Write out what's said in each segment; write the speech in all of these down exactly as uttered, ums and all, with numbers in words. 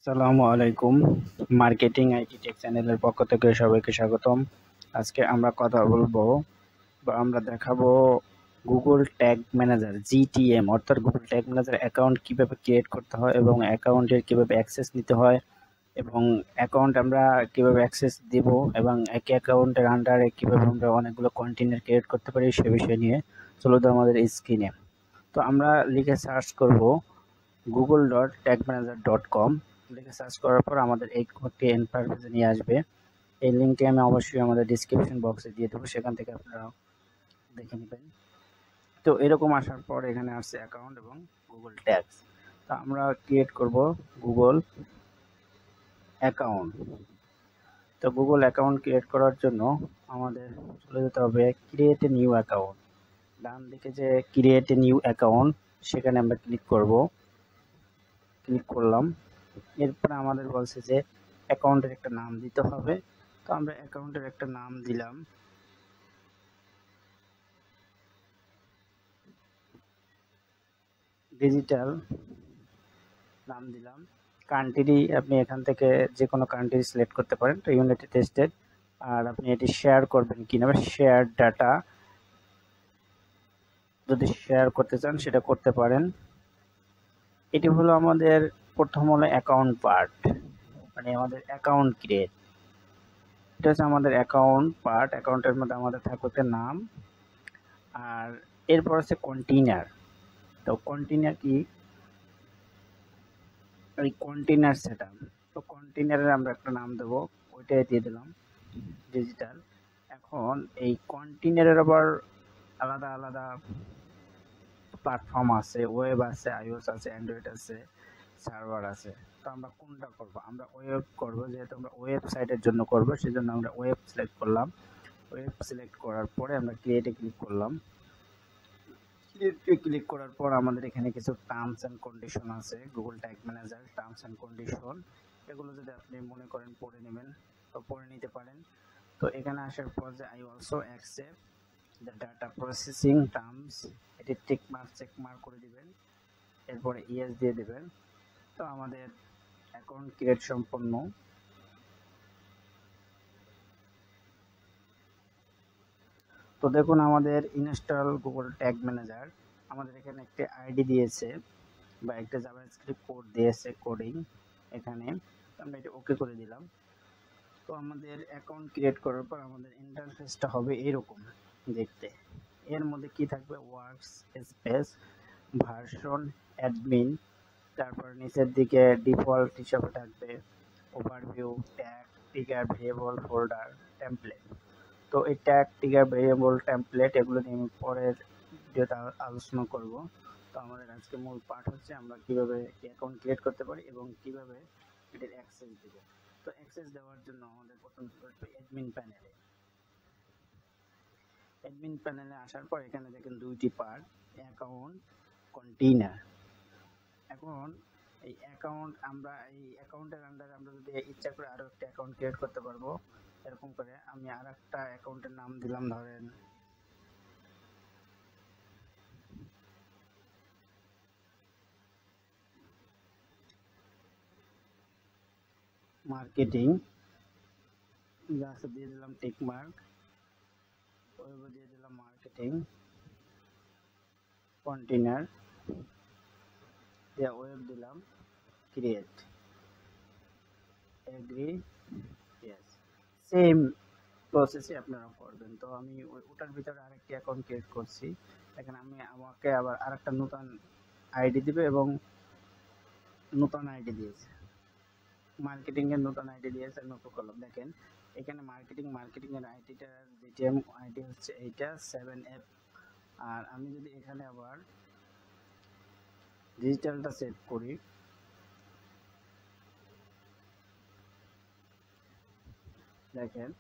আসসালামু আলাইকুম। Marketing IT take চ্যানেলের পক্ষ থেকে সবাইকে স্বাগতম। আজকে আমরা কথা বলবো বা আমরা দেখাবো গুগল ট্যাগ ম্যানেজার জিটিএম অর্থাৎ গুগল ট্যাগ ম্যানেজার অ্যাকাউন্ট কিভাবে ক্রিয়েট করতে হয় এবং অ্যাকাউন্টের কিভাবে অ্যাক্সেস নিতে হয় এবং অ্যাকাউন্ট আমরা কিভাবে অ্যাক্সেস দিব এবং একই অ্যাকাউন্টের আন্ডারে কিভাবে আমরা অনেকগুলো কন্টেনার ক্রিয়েট করতে পারি সে বিষয় নিয়ে চলো তো আমাদের স্ক্রিনে। তো আমরা লিখে সার্চ করব Google dot tag manager dot com লিখে সার্চ করার পর আমাদের এই কোডটি ইন্টারফেসে নিয়ে আসবে। এই লিঙ্কটি আমি অবশ্যই আমাদের ডিসক্রিপশন বক্সে দিয়ে দেবো, সেখান থেকে আপনারা দেখে নেবেন। তো এরকম আসার পর এখানে আসছে অ্যাকাউন্ট এবং গুগল ট্যাগস। তো আমরা ক্রিয়েট করব গুগল অ্যাকাউন্ট। তো গুগল অ্যাকাউন্ট ক্রিয়েট করার জন্য আমাদের চলে যেতে হবে ক্রিয়েট এ নিউ অ্যাকাউন্ট। ডান দিকে যে ক্রিয়েট এ নিউ অ্যাকাউন্ট সেখানে আমরা ক্লিক করব। ক্লিক করলাম। এরপরে আমাদের বলছে যে অ্যাকাউন্টের একটা নাম দিতে হবে। তো আমরা অ্যাকাউন্টের একটা নাম দিলাম ডিজিটাল নাম দিলাম। কান্ট্রি আপনি এখান থেকে যে কোনো কান্ট্রি সিলেক্ট করতে পারেন। তো ইউনাইটেড স্টেট। আর আপনি এটি শেয়ার করবেন কিনা বা শেয়ার ডাটা যদি শেয়ার করতে চান সেটা করতে পারেন। এটি হলো আমাদের প্রথম হলো অ্যাকাউন্ট পার্ট, মানে আমাদের অ্যাকাউন্ট ক্রিয়েট। এটা হচ্ছে আমাদের অ্যাকাউন্ট পার্ট। অ্যাকাউন্টের মধ্যে আমাদের থাকবে একটা নাম আর এরপর হচ্ছে কন্টেইনার। তো কন্টেইনার কি? এই কন্টেইনার সেটআপ। তো কন্টেইনারের আমরা একটা নাম দেব, ওইটাই দিয়ে দিলাম ডিজিটাল। এখন এই কন্টেইনারের আবার আলাদা আলাদা প্ল্যাটফর্ম আছে, ওয়েব আছে, আইওএস আছে, অ্যান্ড্রয়েড আছে, সার্ভার আছে। তো আমরা কোনটা করব? আমরা ওয়েব করব, যেহেতু আমরা ওয়েবসাইটের জন্য করব সেজন্য আমরা ওয়েব সিলেক্ট করলাম। ওয়েব সিলেক্ট করার পরে আমরা ক্রিয়েটে ক্লিক করলাম। ক্লিক করার পর আমাদের এখানে কিছু টার্মস অ্যান্ড কন্ডিশন আছে, Google tag manager terms and condition. এগুলো যদি আপনি মনে করেন পড়ে নেবেন তো পড়ে নিতে পারেন। তো এখানে আসার পর যে I also accept the data processing terms, এটি টিক মার্ক চেক মার্ক করে দিবেন, এরপরে ইয়েস দিয়ে দেবেন। তো আমাদের অ্যাকাউন্ট ক্রিয়েট সম্পন্ন। তো দেখুন আমাদের ইনস্টল গুগল ট্যাগ ম্যানেজার, আমাদের এখানে একটি আইডি দিয়েছে বা একটা জাভাস্ক্রিপ্ট কোড দিয়েছে কোডিং এখানে। আমরা এটা ওকে করে দিলাম। তো আমাদের অ্যাকাউন্ট ক্রিয়েট করার পর আমাদের ইন্টারফেসটা হবে এরকম দেখতে। এর মধ্যে কি থাকবে? ওয়ার্কস স্পেস, ভার্সন, অ্যাডমিন, তারপর নিচের দিকে ডিফল্ট হিসাবে থাকবে overview, tag, trigger, variable, folder, template. তো এই ট্যাগ, ট্রিগার, ভেরিয়েবল, টেমপ্লেট এগুলো নিয়ে আমি পরের ভিডিওতে আলোচনা করব। তো আমাদের আজকে মূল পার্ট হচ্ছে আমরা কিভাবে অ্যাকাউন্ট ক্রিয়েট করতে পারি এবং কিভাবে এটার অ্যাক্সেস দেব। তো অ্যাক্সেস দেওয়ার জন্য আমাদের প্রথম অ্যাডমিন প্যানেলে অ্যাডমিন প্যানেলে আসার পর এখানে দেখেন দুইটি পার্ট, অ্যাকাউন্ট, কন্টেইনার। এখন এই অ্যাকাউন্ট আমরা এই অ্যাকাউন্টের আন্ডারে আমরা যদি ইচ্ছা করে আরো একটা অ্যাকাউন্ট ক্রিয়েট করতে পারবো। এরকম করে আমি আর একটা অ্যাকাউন্টের নাম দিলাম ধরেন মার্কেটিং, জাস্ট দিয়ে দিলাম টিক মার্ক, ওয়েবে দিয়ে দিলাম মার্কেটিং, কন্টেইনার দিয়ে ওয়েব দিলাম, ক্রিয়েট, এগ্রি, ইয়েস। সেম প্রসেসে আপনারা করবেন। তো আমি ওটার ভিতরে আরেকটি অ্যাকাউন্ট ক্রিয়েট করছি। এখানে আমি আমাকে আবার আরেকটা নতুন আইডি দিবে এবং নতুন আইডি দিয়েছে, মার্কেটিং এর নতুন আইডি দিয়েছে, আমি ওকে করলাম। দেখেন এখানে মার্কেটিং মার্কেটিং এর আইডিটা জিটিএম আইডি হচ্ছে এইটা সেভেন এফ। আর আমি যদি এখানে আবার ডিজিটালটা সেট করি, দেখেন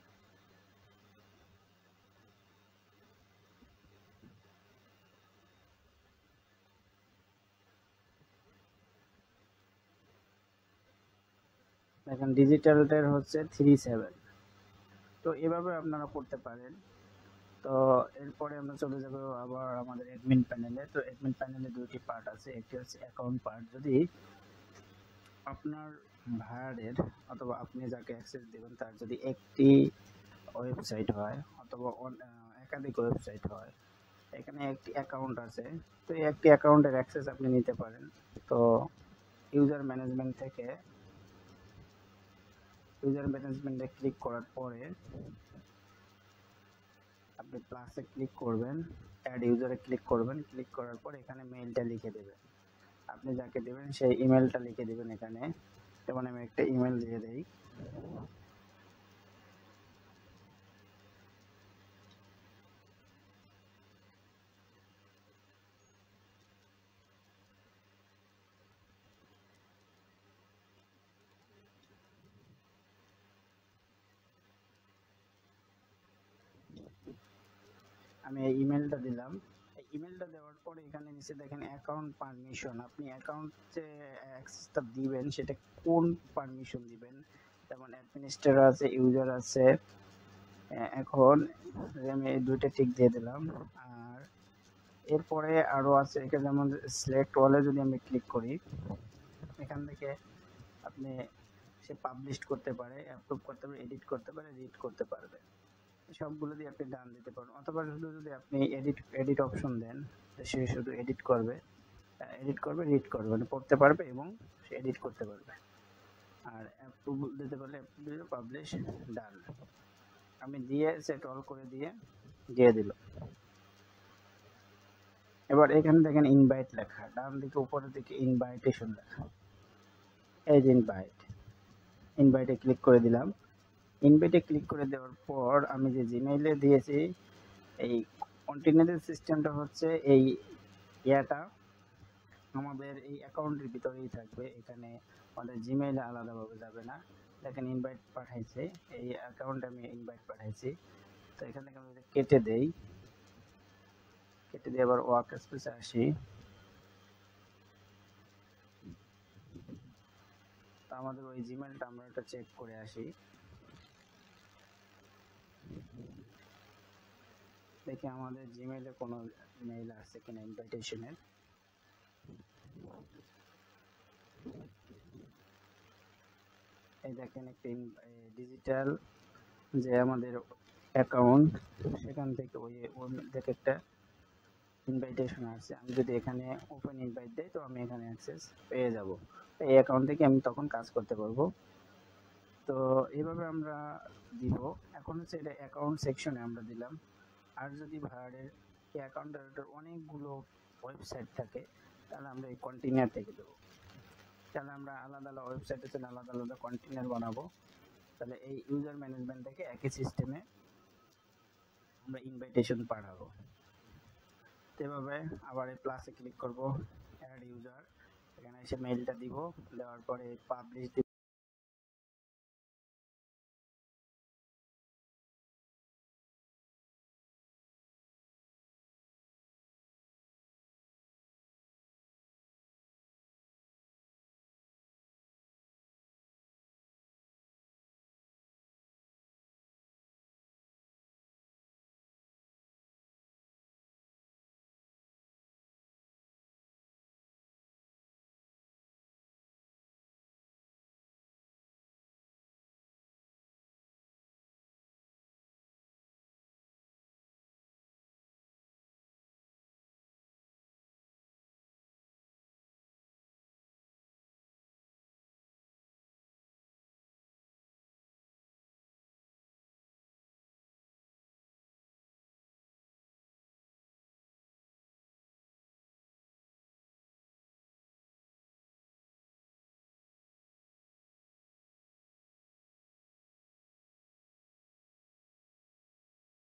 দেখেন ডিজিটালটার হচ্ছে থ্রি সেভেন। তো এভাবে আপনারা করতে পারেন। তো এরপরে আমরা চলে যাব আবার আমাদের অ্যাডমিন প্যানেলে। তো অ্যাডমিন প্যানেলে দুটি পার্ট আছে, একটি হচ্ছে অ্যাকাউন্ট পার্ট। যদি আপনার ভাড়ারের অথবা আপনি যাকে অ্যাক্সেস দেবেন তার যদি একটি ওয়েবসাইট হয় অথবা একাধিক ওয়েবসাইট হয়, এখানে একটি অ্যাকাউন্ট আছে, তো এই একটি অ্যাকাউন্টের অ্যাক্সেস আপনি নিতে পারেন। তো ইউজার ম্যানেজমেন্ট থেকে ইউজার ম্যানেজমেন্টে ক্লিক করার পরে আপনি প্লাসে ক্লিক করবেন, অ্যাড ইউজারে ক্লিক করবেন, ক্লিক করার পর এখানে মেইলটা লিখে দেবেন। আপনি যাকে দেবেন সেই ইমেলটা লিখে দেবেন এখানে। যেমন আমি একটা ইমেল দিয়ে দেই। আমি এই ইমেলটা দিলাম। এই ইমেলটা দেওয়ার পরে এখানে নিচে দেখেন অ্যাকাউন্ট পারমিশন, আপনি অ্যাকাউন্টে অ্যাক্সেসটা দিবেন সেটা কোন পারমিশন দিবেন। যেমন অ্যাডমিনিস্ট্রেটর আছে, ইউজার আছে। এখন আমি এই দুইটা টিক দিয়ে দিলাম। আর এরপরে আরও আছে এখানে, যেমন সিলেক্ট ওয়ালে যদি আমি ক্লিক করি, এখান থেকে আপনি সে পাবলিশ করতে পারে, অ্যাপ্রুভ করতে পারে, এডিট করতে পারে, রিড করতে পারবে। সবগুলো দিয়ে আপনি ডান দিতে পারবেন, অথবা শুধু যদি আপনি এডিট এডিট অপশন দেন, সে শুধু এডিট করবে, এডিট করবে, রিড করবে, মানে পড়তে পারবে এবং সে এডিট করতে পারবে। আর অ্যাপ্রুভ দিতে পারলে অ্যাপ্রুভ দিলে পাবলিশ, ডান। আমি দিয়ে সেট অল করে দিয়ে দিয়ে দিল। এবার এখানে দেখেন ইনভাইট লেখা, ডান দিকে উপরের দিকে ইনভাইটেশন লেখা, এই যে ইনভাইট, ইনভাইটে ক্লিক করে দিলাম। ইনভাইটে ক্লিক করে দেওয়ার পর আমি যে জিমেইলে দিয়েছি, এই কন্টিনিউয়াস সিস্টেমটা হচ্ছে এই ইয়াটা আমাদের এই অ্যাকাউন্টের ভিতরেই থাকবে, এখানে আমাদের জিমেইলে আলাদাভাবে যাবে না। দেখেন ইনভাইট পাঠাইছে, এই অ্যাকাউন্টে আমি ইনভাইট পাঠাইছি। তো এখান থেকে আমি কেটে দেই, কেটে দিয়ে আবার ওয়ার্ক স্পেসে আসি। তো আমাদের ওই জিমেইলটা আমরা এটা চেক করে আসি, দেখি আমাদের জিমেইলে কোনো মেইল আসছে কিনা ইনভাইটেশনের। এই দেখেন একটা ডিজিটাল যে আমাদের অ্যাকাউন্ট, সেখান থেকে ওই ওর থেকে একটা ইনভাইটেশন আসছে। আমি যদি এখানে ওপেন ইনভাইট দেই তো আমি এখানে অ্যাক্সেস পেয়ে যাব, এই অ্যাকাউন্ট থেকে আমি তখন কাজ করতে পারবো। তো এইভাবে আমরা দিব। এখন হচ্ছে এটা অ্যাকাউন্ট সেকশনে আমরা দিলাম। আর যদি ভাড়ের এই অ্যাকাউন্টের অনেকগুলো ওয়েবসাইট থাকে তাহলে আমরা এই কন্টেইনার থেকে দেবো। তাহলে আমরা আলাদা আলাদা ওয়েবসাইটের জন্য আলাদা আলাদা কন্টেইনার বানাবো। তাহলে এই ইউজার ম্যানেজমেন্ট থেকে একই সিস্টেমে আমরা ইনভাইটেশন পাঠাবো। এভাবে আবার এই প্লাসে ক্লিক করব, অ্যাড ইউজার, এখানে এসে মেইলটা দিব, দেওয়ার পরে পাবলিশ দিব।